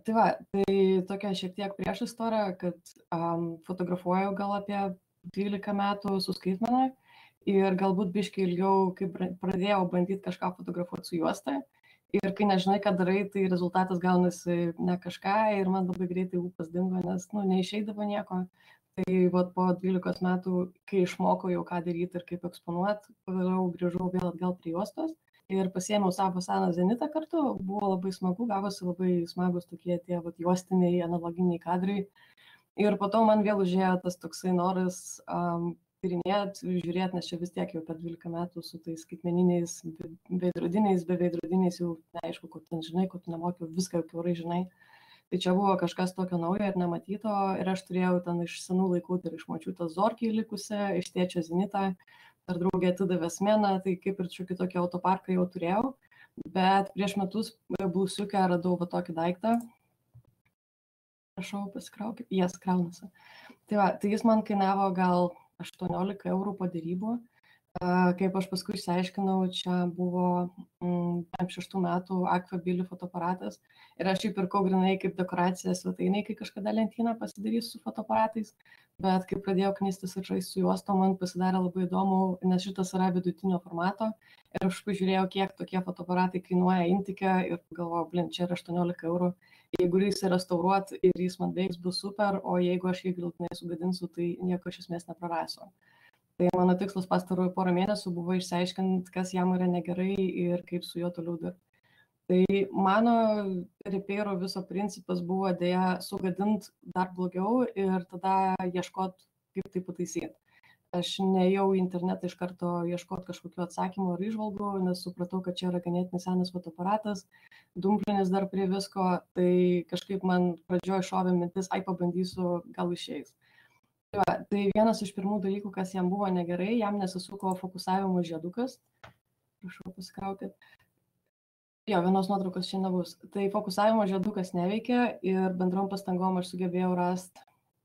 Tai va, tai tokia šiek tiek prieš istorija, kad fotografuoju gal apie 12 metų su skaitmena ir galbūt biškai ilgiau, kai pradėjau bandyti kažką fotografuoti su juosta. Ir kai nežinai, ką darai, tai rezultatas gaunasi ne kažką ir man labai greitai ūpas dingo, nes neišeidavo nieko. Tai vat, po 12 metų, kai išmokau jau ką daryti ir kaip eksponuoti, pagaliau grįžau vėl atgal prie juostos ir pasiėmiau savo seną zenitą kartu. Buvo labai smagu, gavosi labai smagus tokie tie vat, juostiniai, analoginiai kadrai. Ir po to man vėl užėjo tas toksai noras tyrinėti, žiūrėti, nes čia vis tiek jau per 12 metų su tais skaitmeniniais veidrodiniais, be veidrodiniais jau neaišku, kur ten žinai, kur tu nemokiau, viską jau kiaurai žinai. Tai čia buvo kažkas tokio naujo ir nematyto ir aš turėjau ten iš senų laikų, tai iš močiutės Zorkiai likusią, iš tėčio zenitą, dar draugė atidavė smeną, tai kaip ir šiokį tokį autoparką jau turėjau. Bet prieš metus Blusiuke radau va tokį daiktą. Prašau, pasikraukit. Jas kraunasi. Tai va, tai jis man kainavo gal 18 eurų po derybų. Kaip aš paskui išsiaiškinau, čia buvo 6 metų Agfa Billy fotoaparatas ir aš jį pirkau grinai kaip dekoraciją svetainei, kai kažkada lentyną pasidarysiu su fotoaparatais, bet kai pradėjau knystis ir žaisti su juostom, man pasidarė labai įdomu, nes šitas yra vidutinio formato ir aš pažiūrėjau, kiek tokie fotoaparatai kainuoja Intike ir galvojau, čia yra 18 eurų, jeigu jis restauruot ir jis man veiks, bus super, o jeigu aš jį galutinai sugadinsiu, tai nieko iš esmės neprarasiu. Tai mano tikslas pastarųjų porą mėnesių buvo išsiaiškinti, kas jam yra negerai ir kaip su juo toliau dirbti. Tai mano repeiro viso principas buvo dėja sugadinti dar blogiau ir tada ieškoti, kaip tai pataisyti. Aš neėjau į internetą iš karto ieškoti kažkokiu atsakymu ar įžvalgų, nes supratau, kad čia yra ganėtinai senas fotoaparatas, dumplinis dar prie visko, tai kažkaip man pradžioje šovė mintis, pabandysiu, gal išeis. Tai vienas iš pirmų dalykų, kas jam buvo negerai, jam nesisuko fokusavimo žiedukas. Prašau, pasikraukit. Jo, vienos nuotraukos čia nebus. Tai fokusavimo žiedukas neveikia ir bendrom pastangom aš sugebėjau rasti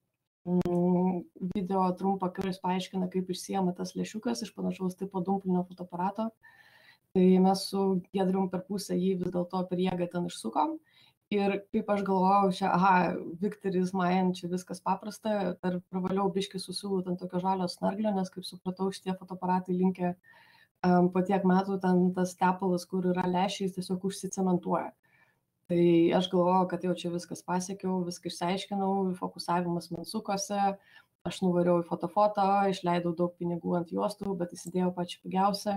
video trumpą, kuris paaiškina, kaip išsiema tas lęšiukas iš panašaus tipo dumplinio fotoaparato. Tai mes su Giedrium per pusę jį vis dėlto per jėgą ten išsukom. Ir kaip aš galvojau, čia, Victoris Mayan, čia viskas paprasta, dar pravaliau biškį susiūlų ten tokio žalio snarglio, nes kaip supratau, šitie fotoaparatai linkę po tiek metų ten tas tepalas, kur yra lęšiais, tiesiog užsicementuoja. Tai aš galvojau, kad jau čia viskas pasiekiau, viską išsiaiškinau, fokusavimas man sukosi, aš nuvariau į fotofoto, išleidau daug pinigų ant juostų, bet įsidėjau pačią pigiausią.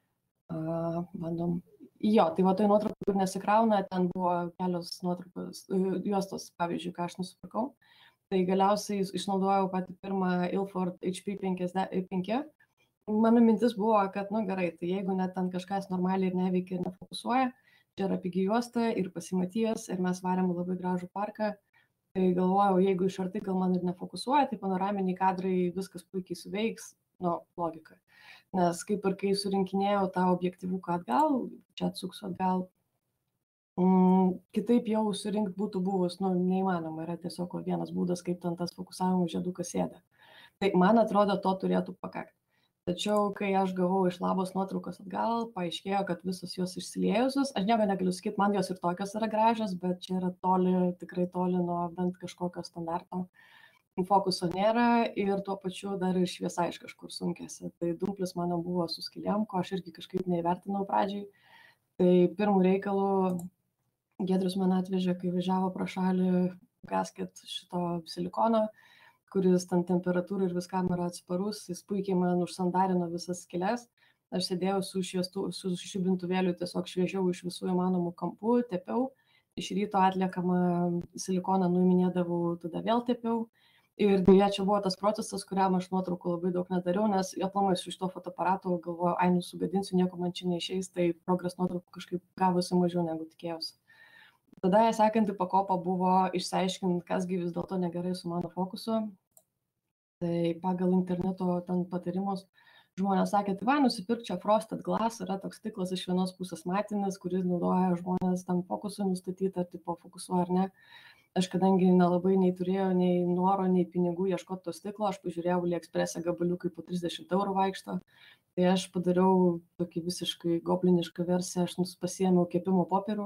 Bandom. Jo, tai va tai nuotraukų, kur nesikrauna, ten buvo kelios nuotraukos, juostos, pavyzdžiui, ką aš nusipirkau. Tai galiausiai išnaudojau patį pirmą Ilford HP5. Mano mintis buvo, kad, gerai, tai jeigu net ten kažkas normaliai ir neveikia ir nefokusuoja, čia yra pigi juosta ir pasimatys ir mes varėm labai gražų parką. Tai galvojau, jeigu iš arti gal man ir nefokusuoja, tai panoraminiai kadrai viskas puikiai suveiks. Logika. Nes kaip ir kai surinkinėjau tą objektyvuką atgal, čia atsuksiu atgal, kitaip jau surinkti būtų buvus, neįmanoma, yra tiesiog vienas būdas, kaip ten tas fokusavimo žiedukas sėda. Tai man atrodo, to turėtų pakakti. Tačiau, kai aš gavau iš labos nuotraukos atgal, paaiškėjo, kad visos jos išsiliejusios, aš nieko negaliu sakyti, man jos ir tokios yra gražios, bet čia yra tikrai toli nuo bent kažkokio standarto. Fokuso nėra ir tuo pačiu dar ir šviesa iš kažkur sunkėsi. Tai dumplis mano buvo su skylėm, ko aš irgi kažkaip neįvertinau pradžiai. Tai pirmų reikalų Giedrius man atvežė, kai važiavo pro šalį gasket šito silikono, kuris ten temperatūrų ir viskam yra atsparus. Jis puikiai man užsandarino visas skyles. Aš sėdėjau su žibintuvėliu, tiesiog šviežiau iš visų įmanomų kampų, tepiau. Iš ryto atliekamą silikoną nuiminėdavau, tada vėl tepiau. Ir dėja, čia buvo tas procesas, kuriam aš nuotraukų labai daug nedariau, nes aplamai su šito fotoaparatu galvoju, sugadinsiu, nieko man čia neišeis, tai progres nuotraukų kažkaip gavosi mažiau negu tikėjausi. Tada sekanti pakopa buvo išsiaiškinti, kasgi vis dėlto negerai su mano fokusu. Tai pagal interneto ten patarimus žmonės sakė, tai nusipirk čia frosted glass, yra toks stiklas iš vienos pusės matinis, kuris naudoja žmonės tam fokusui nustatyti, ar tipo fokusuoja ar ne. Aš kadangi nelabai nei turėjau, nei noro, nei pinigų ieškoti to stiklo, aš pažiūrėjau AliExpress'e gabaliukai po 30 eurų vaikšto. Tai aš padariau tokį visiškai goblinišką versiją, aš pasiėmiau kepimo popierių,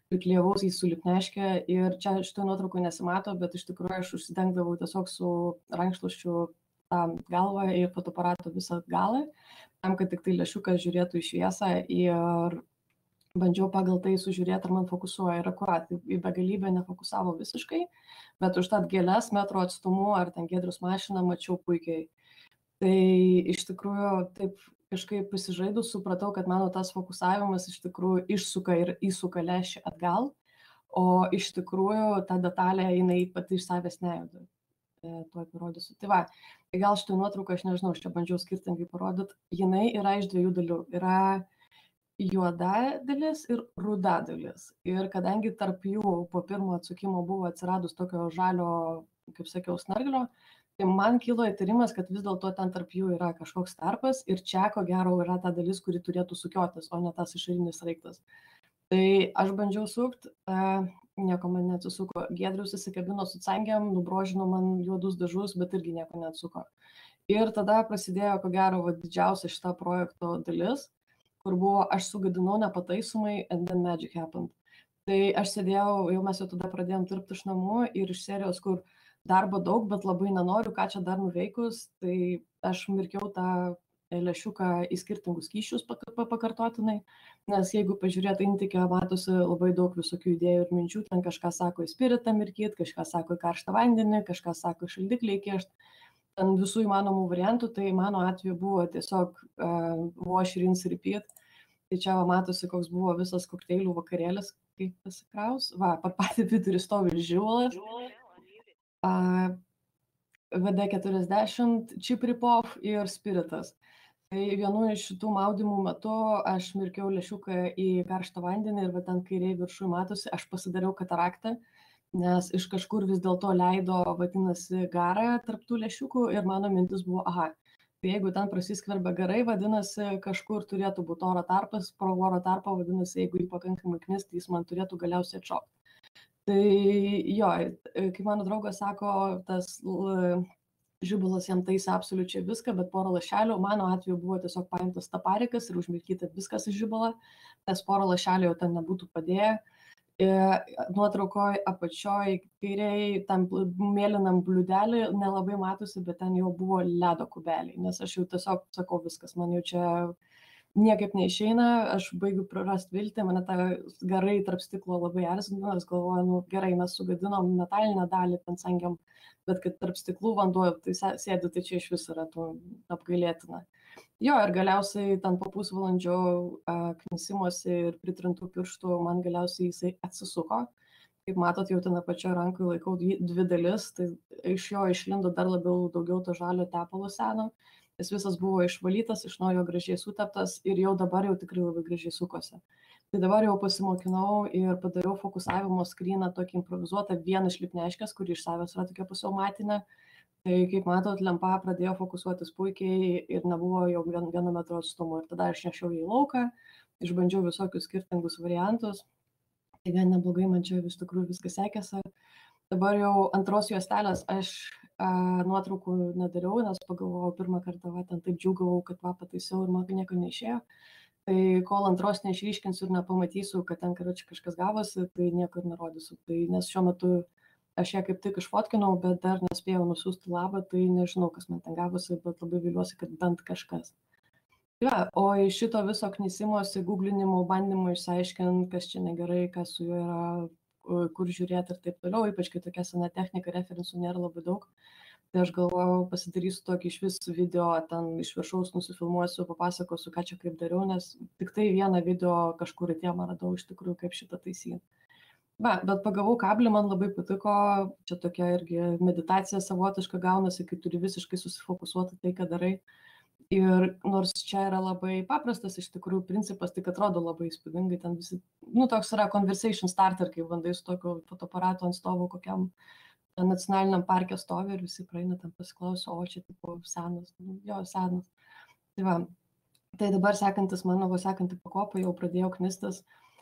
priklijavausi su lipneške ir čia šitoj nuotraukoj nesimato, bet iš tikrųjų aš užsidengdavau tiesiog su rankšluosčiu tą galvą ir fotoaparato visą galą, tam, kad tik tai lęšiukas žiūrėtų į šviesą ir bandžiau pagal tai sužiūrėti, ar man fokusuoja ir akurat, į begalybę nefokusavo visiškai, bet užtat gėles metro atstumu ar ten Giedrius mašiną mačiau puikiai. Tai iš tikrųjų taip kažkaip pasižaidus supratau, kad mano tas fokusavimas iš tikrųjų išsuka ir įsuka lęšį atgal, o iš tikrųjų ta detalė jinai pati iš savęs nejuda. Tuoj parodysiu. Tai va, tai gal šitą nuotrauką, aš nežinau, aš čia bandžiau skirtingai parodyti, jinai yra iš dviejų dalių. Yra juoda dalis ir ruda dalis. Ir kadangi tarp jų po pirmo atsukimo buvo atsiradus tokio žalio, kaip sakiau, snarglio, tai man kilo įtarimas, kad vis dėlto ten tarp jų yra kažkoks tarpas ir čia, ko gero, yra ta dalis, kuri turėtų sukiotis, o ne tas išorinis sraigtas. Tai aš bandžiau sukti, nieko man neatsisuko. Giedrius įsikabino su cangiam, nubrožino man juodus dažus, bet irgi nieko neatsuko. Ir tada prasidėjo, ko gero, didžiausia šita projekto dalis, kur buvo, aš sugadinau nepataisomai and then magic happened. Tai aš sėdėjau, jau mes jau tada pradėjom dirbti iš namų ir iš serijos, kur darbo daug, bet labai nenoriu, ką čia dar nuveikus, tai aš mirkiau tą lęšiuką į skirtingus skysčius pakartotinai, nes jeigu pažiūrėt intikę, matosi labai daug visokių idėjų ir minčių, ten kažką sako į spiritą mirkyt, kažką sako į karštą vandenį, kažką sako į šaldiklį įkišt, ten visų įmanomų variantų, tai mano atveju buvo tiesiog wash, rinse, repeat. Tai čia va, matosi, koks buvo visas kokteilių vakarėlis, kaip pasikraus. Va, per patį vidurį stovi žiūlas, VD40, chip rip-off ir spiritas. Tai vienu iš šitų maudymų metu aš mirkiau lęšiuką į karštą vandenį ir va ten kairiai viršui matosi, aš pasidariau kataraktą, nes iš kažkur vis dėlto leido, vadinasi, garą tarp tų lęšiukų ir mano mintis buvo, aha, tai jeigu ten prasiskverbia garai, vadinasi, kažkur turėtų būti oro tarpas, pro oro tarpą, vadinasi, jeigu jį pakankamai knisti, jis man turėtų galiausiai atšokti. Tai jo, kaip mano draugas sako, tas žibulas jam taisė absoliučiai viską, bet porą lašelių, mano atveju buvo tiesiog paimtas taparikas ir užmirkyta viskas į žibalą, nes porą lašelių jau ten nebūtų padėję. Nuotraukoj apačioj kairiai tam mėlynam bliūdelį nelabai matosi, bet ten jau buvo ledo kubeliai, nes aš jau tiesiog sakau viskas, man jau čia niekaip neišeina, aš baigiu prarasti viltį, mane ta garai tarp stiklo labai erzino, aš galvoju, nu gerai, mes sugadinom metalinę dalį, ten sangiam, bet kad tarp stiklų vanduo tai sėdi, tai čia iš vis yra apgailėtina. Jo, ir galiausiai ten po pusvalandžio knisimuose ir pritrintų pirštų man galiausiai jisai atsisuko. Kaip matot, jau ten apačioje rankoje laikau dvi dalis, tai iš jo išlindo dar daugiau to žalio tepalo seno. Jis visas buvo išvalytas, iš naujo gražiai suteptas ir jau dabar jau tikrai labai gražiai sukosi. Tai dabar jau pasimokinau ir padariau fokusavimo skryną tokį improvizuotą vieną iš lipneškės, kuri iš savęs yra tokia pusiau matinė. Tai kaip matot, lempa pradėjo fokusuotis puikiai ir nebuvo jau 1 metro atstumo. Ir tada aš nešiau į lauką, išbandžiau visokius skirtingus variantus. Tai gan neblogai man čia vis tikrųjų viskas sekėsi. Dabar jau antros juostelės aš nuotraukų nedariau, nes pagalvojau pirmą kartą, va, ten taip džiūgavau, kad va, pataisiau ir man nieko neišėjo. Tai kol antros neišryškinsiu ir nepamatysiu, kad ten kažkas gavosi, tai nieko ir nerodysiu. Tai nes šiuo metu aš ją kaip tik išfotkinau, bet dar nespėjau nusiųsti labą, tai nežinau, kas man ten gavosi, bet labai viliuosi, kad bent kažkas. Ja, o iš šito viso knisimosi, googlinimo, bandymo išsiaiškinti, kas čia negerai, kas su juo yra, kur žiūrėti ir taip toliau, ypač kai tokia sena technika, referensų nėra labai daug. Tai aš galvojau, pasidarysiu tokį iš vis video, ten iš viršaus nusifilmuosiu, papasakosiu, ką čia kaip dariau, nes tik tai vieną video kažkur į temą radau iš tikrųjų, kaip šitą taisyti. Va, bet pagavau kablį, man labai patiko, čia tokia irgi meditacija savotiška gaunasi, kai turi visiškai susifokusuoti tai, ką darai. Ir nors čia yra labai paprastas iš tikrųjų principas, tik atrodo labai įspūdingai, ten visi, toks yra conversation starter, kai bandai su tokiu fotoaparatu ant stovo kokiam nacionaliniam parke stovi ir visi praeina ten pasiklauso, o čia tipo senas, jo senas. Tai va, tai dabar sekanti pakopa, jau pradėjau knistis,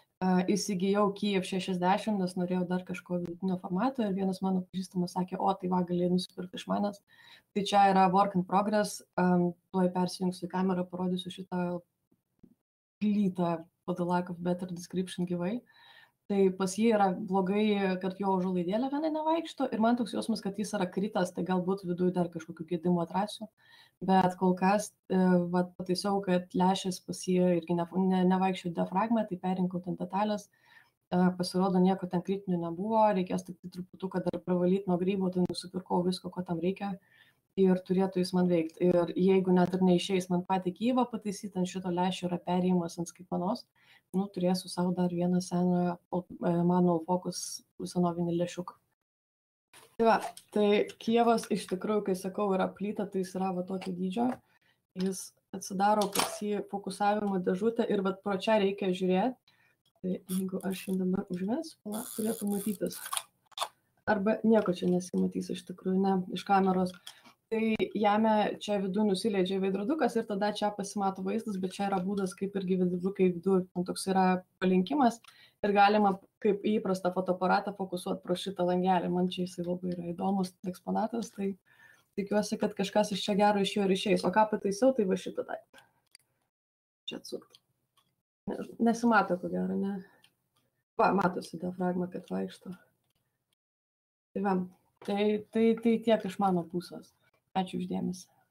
įsigijau Kyiv 60, nes norėjau dar kažko vidutinio formato ir vienas mano pažįstamas sakė, o tai va, galėjai nusipirkti iš manęs. Tai čia yra work in progress, tuoj persijungsiu į kamerą, parodysiu šitą plytą for the lack of better description gyvai. Tai pas jį yra blogai, kad jo užuolaidėlė viena nevaikšto ir man toks jausmas, kad jis yra kritas, tai galbūt viduje dar kažkokių gedimų atrasiu. Bet kol kas pataisiau, kad lęšis pas jį irgi nevaikščio diafragmą, tai perinkau ten detalės. Pasirodo, nieko ten kritinių nebuvo, reikės tik truputuką dar pravalyti nuo grybo, tai nusipirkau visko, ko tam reikia. Ir turėtų jis man veikti. Ir jeigu net ir neišeis man patį gyvą pataisyti, ant šito lęšio yra perėjimas ant skaitmenos, turėsiu savo dar vieną seną manual focus senovinį lęšiuką. Tai Kijevas iš tikrųjų, kai sakau, yra plyta, tai jis yra tokio dydžio. Jis atsidaro pas jį fokusavimo dėžutę ir pro čia reikia žiūrėti. Tai jeigu aš jį dabar užvesiu, turėtų matytis. Arba nieko čia nesimatys iš tikrųjų, ne, iš kameros. Tai jame čia vidų nusileidžia veidrodukas ir tada čia pasimato vaizdas, bet čia yra būdas, kaip irgi veidrodukai vidų, toks yra palinkimas ir galima kaip įprastą fotoaparatą fokusuoti pro šitą langelį. Man čia jisai labai yra įdomus eksponatas, tai tikiuosi, kad kažkas iš čia gero iš jo ir išeis. O ką pataisiau, tai va šitą daiktą. Čia atsukti. Nesimato, ko gero, ne? Matosi diafragma, kad vaikšto. Tai tiek iš mano pusės. Ačiū uždėmesi.